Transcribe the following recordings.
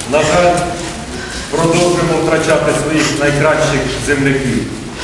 На жаль, продовжуємо втрачати своїх найкращих земляків.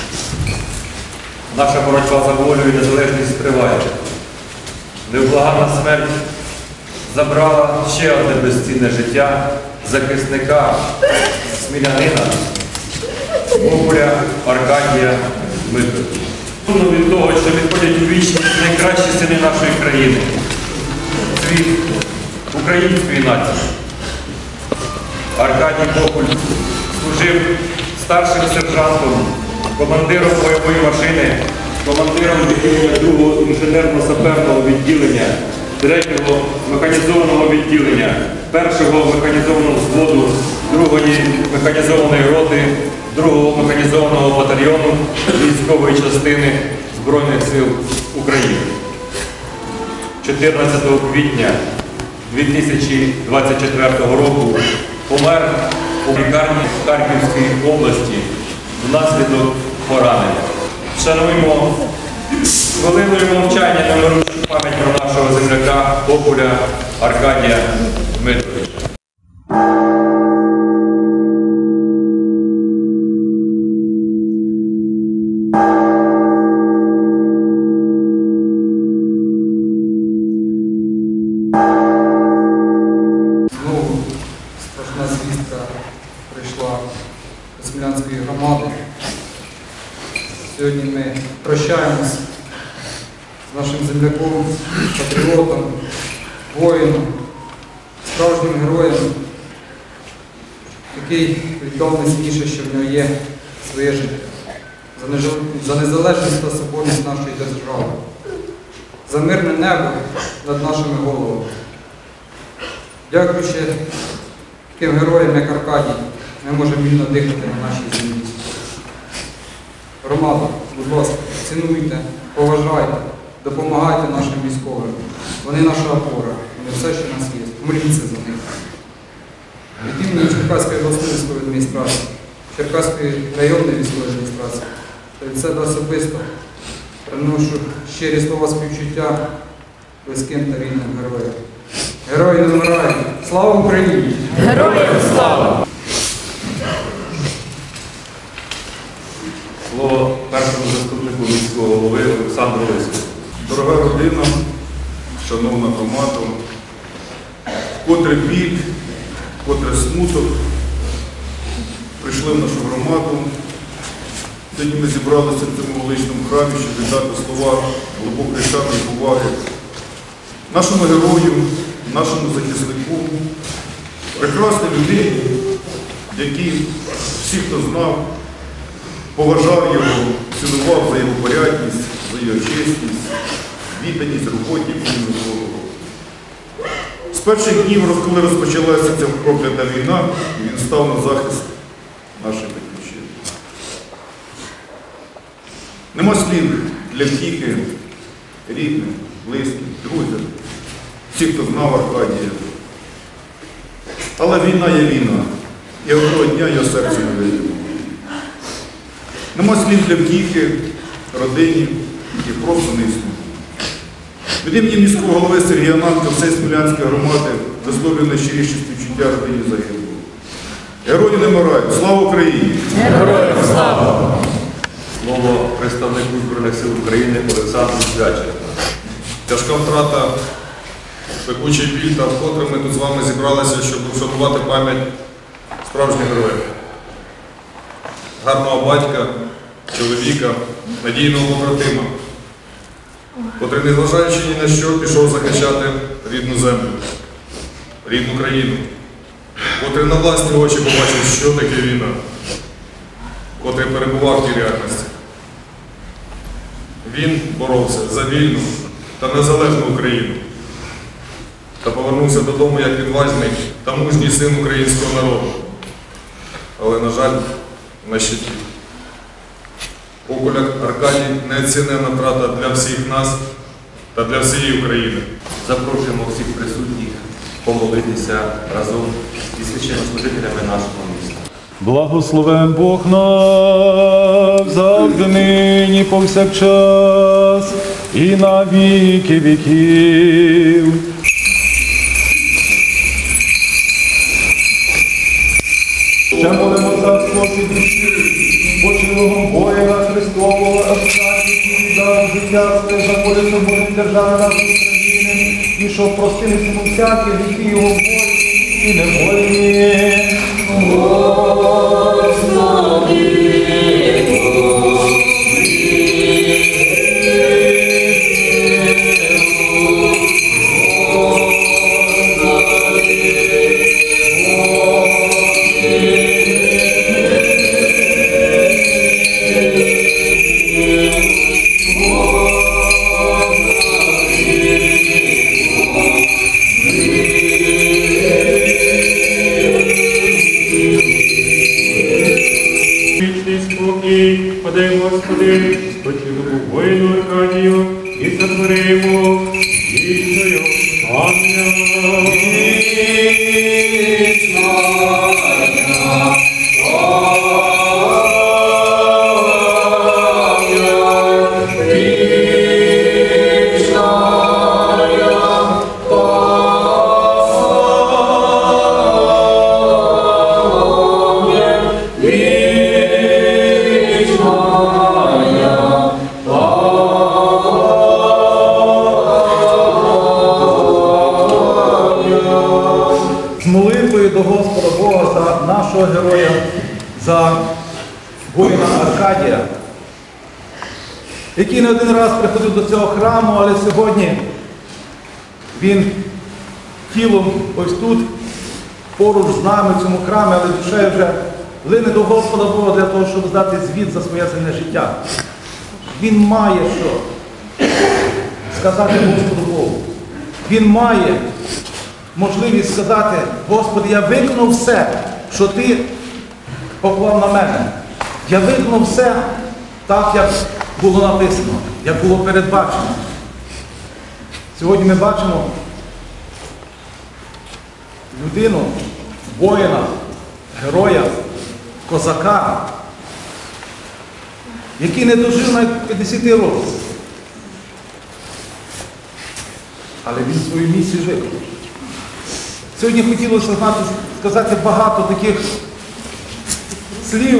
Наша боротьба за волю і незалежність триває. Невблаганна смерть забрала ще одне безцінне життя захисника, смілянина, Окуля Аркадія Дмитровича. Від того, що відходять у вічність найкращі сини нашої країни, світ української нації. Аркадій Окуль служив старшим сержантом, командиром бойової машини, командиром 2-го інженерно-саперного відділення, 3-го механізованого відділення, 1-го механізованого взводу, 2-ї механізованої роти, 2-го механізованого батальйону військової частини Збройних сил України. 14 квітня 2024 року помер у лікарні Харківської області внаслідок поранення. Шануємо хвилиною мовчання неминучу пам'ять про нашого земляка Окуля Аркадія Дмитровича. Знову страшна звістка прийшла до Смілянської громади. Сьогодні ми прощаємось з нашим земляком, патріотом, воїном, справжнім героєм, який віддав найцінніше, що в нього є своє життя, за незалежність та соборність нашої держави, за мирне небо над нашими головами. Дякуючи таким героям, як Аркадій, ми можемо вільно дихати на нашій землі. Громада, будь ласка, цінуйте, поважайте, допомагайте нашим військовим. Вони наша опора, вони все, що в нас є. Моліться за них. Від імені Черкаської обласної військової адміністрації, Черкаської районної військової адміністрації та від себе особисто приношу щирі слова співчуття близьким та рідним героям. Герої не вмирають! Слава Україні! Героям слава! Слово першому заступнику міського голови Олександру Лисову. Дорога родина, шановна громада, вкотре біль, вкотре смуток прийшли в нашу громаду. Сьогодні ми зібралися в цьому величному храмі, щоб віддати слова глибокої шани і поваги нашому герою, нашому захиснику, прекрасній людині, який всі, хто знав, поважав його, цінував за його порядність, за його чесність, відданість роботі вільного Богу. З перших днів, коли розпочалася ця проклята війна, він став на захист нашої батьківщини. Нема слів для втіхи рідним, близьким, друзям, всіх, хто знав Аркадія. Але війна є війна, і одного дня його серце не вийде. Нема слів для втіхи родині, які просто не існують. Від імені міського голови Сергія Нанка всієї Смілянської громади висловлюю найщиріші співчуття родині загиблого. Герої не вмирають! Слава Україні! Героям слава! Слово представнику Збройних сил України Олександру Свяченку. Тяжка втрата, пекучий біль, та вкотре ми тут з вами зібралися, щоб вшанувати пам'ять справжніх героїв. Гарного батька, чоловіка, надійного побратима, котрий, незважаючи ні на що, пішов захищати рідну землю, рідну країну, котрий на власні очі побачив, що таке війна, котрий перебував в тій реальності. Він боровся за вільну та незалежну Україну та повернувся додому як відважний та мужній син українського народу. Але, на жаль, на щиті. Окуля Аркадій – неоціненна втрата для всіх нас та для всієї України. Запрошуємо всіх присутніх помолитися разом із священнослужителями нашого міста. Благословен Бог наш, завжди нині повсякчас і на віки віків. Ще молимо за спосіб почилого воїна Христового, Аркадія, який дав життя своє за волю свободи держави нашої України, і щоб простилися йому всякі гріхи його волі і неволі. Вічний спокій, подай, Господи, спочилому воїну Аркадію і затворимо вічною. Амінь. З молитвою до Господа Бога за нашого героя, за воїна Аркадія, який не один раз приходив до цього храму, але сьогодні він тілом ось тут, поруч з нами в цьому храмі, але душею вже лине до Господа Бога для того, щоб здати звіт за своє земне життя. Він має що сказати Господу Богу. Він має можливість сказати: Господи, я виконав все, що Ти поклав на мене. Я виконав все так, як було написано, як було передбачено. Сьогодні ми бачимо людину, воїна, героя, козака, який не дожив навіть 50 років. Але він свою місію виконав. Сьогодні хотілося сказати багато таких слів,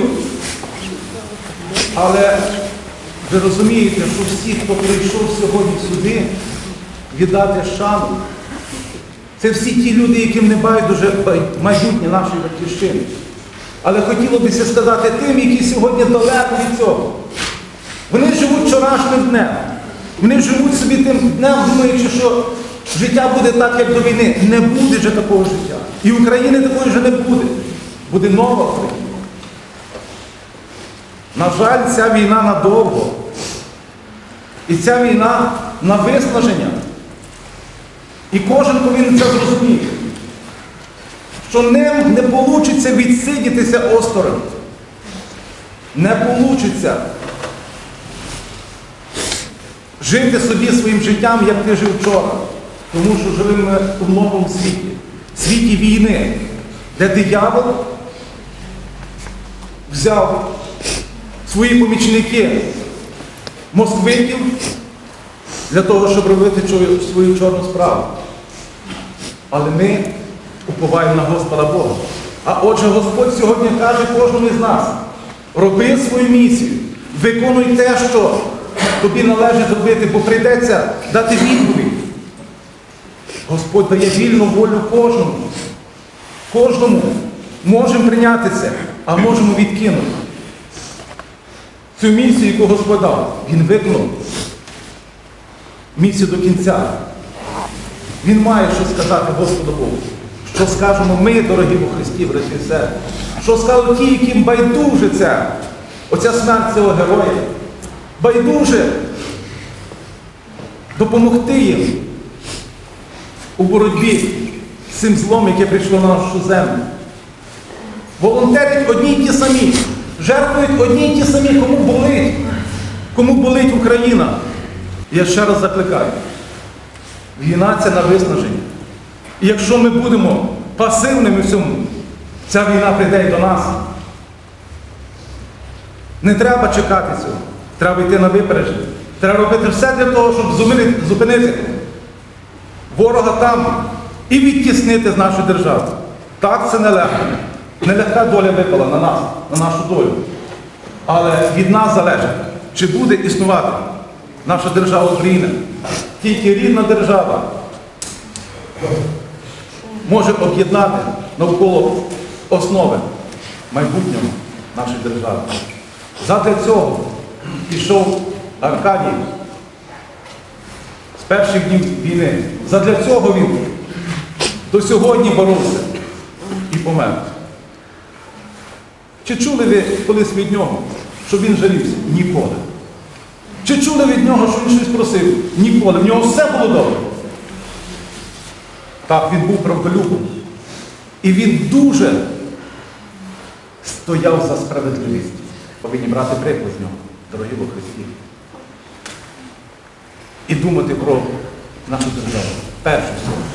але ви розумієте, що всі, хто прийшов сьогодні сюди, віддати шану, це всі ті люди, яким не байдуже майбутнє нашої батьківщини. Але хотіло б сказати тим, які сьогодні далеко від цього. Вони живуть вчорашнім днем. Вони живуть собі тим днем, думаючи, що життя буде так, як до війни. Не буде вже такого життя. І України такої вже не буде. Буде нова Україна. На жаль, ця війна надовго. І ця війна на виснаження. І кожен повинен це зрозуміти. Що ним не вийде відсидітися осторонь. Не вийде жити собі своїм життям, як ти жив вчора. Тому що живемо ми у новому світі. Світі війни, де диявол взяв свої помічники москвитів для того, щоб робити свою чорну справу. Але ми уповаємо на Господа Бога. А отже, Господь сьогодні каже кожному із нас: роби свою місію, виконуй те, що тобі належить зробити, бо прийдеться дати відповідь. Господь дає вільну волю кожному. Кожному можемо прийняти це, а можемо відкинути. Цю місію, яку Господь дав, Він виконав місію до кінця. Він має що сказати Господу Богу. Що скажемо ми, дорогі у Христі, браті і сестри? Що скажуть ті, яким байдуже оця смерть цього героя? Байдуже допомогти їм у боротьбі з цим злом, яке прийшло на нашу землю. Волонтерять одні й ті самі, жертвують одні й ті самі, кому болить Україна. Я ще раз закликаю. Війна – це на виснаження. І якщо ми будемо пасивними в цьому, ця війна прийде і до нас. Не треба чекати цього. Треба йти на випередження. Треба робити все для того, щоб зупинити ворога там і відтіснити з нашої держави. Так, це нелегко. Нелегка доля випала на нас, на нашу долю. Але від нас залежить, чи буде існувати наша держава Україна. Тільки рідна держава може об'єднати навколо основи майбутнього нашої держави. Задля цього пішов Аркадій з перших днів війни. Задля цього він до сьогодні боровся і помер. Чи чули ви колись від нього, що він жалівся? Ніколи. Чи чули від нього, що він щось просив? Ніколи. В нього все було добре. Так, він був правдолюбом. І він дуже стояв за справедливість. Повинні брати приклад з нього, дорогі во Христі. І думати про нашу державу. Перше всього.